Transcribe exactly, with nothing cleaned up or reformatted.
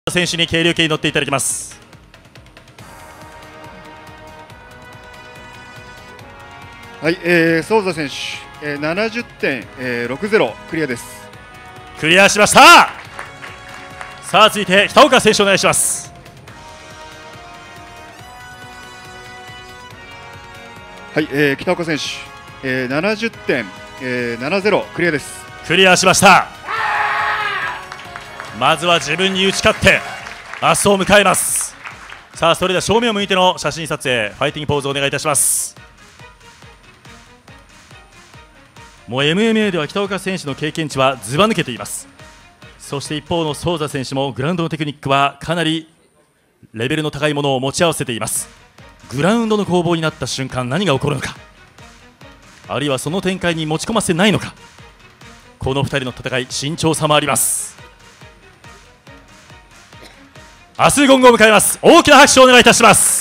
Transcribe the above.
選手に軽量級に乗っていただきます。 はい、えー、ソウザ選手、えー、ななじゅってんろくゼロクリアです。 クリアしました。さあ続いて北岡選手お願いします。 はい、えー、北岡選手、えー、ななじゅってんななゼロクリアです。 クリアしました。まずは自分に打ち勝って明日を迎えます。さあそれでは正面を向いての写真撮影、ファイティングポーズをお願いいたします。もう エムエムエー では北岡選手の経験値はずば抜けています。そして一方のソウザ選手もグラウンドのテクニックはかなりレベルの高いものを持ち合わせています。グラウンドの攻防になった瞬間何が起こるのか、あるいはその展開に持ち込ませないのか、このふたりの戦い慎重さもあります。明日ゴングを迎えます。大きな拍手をお願いいたします。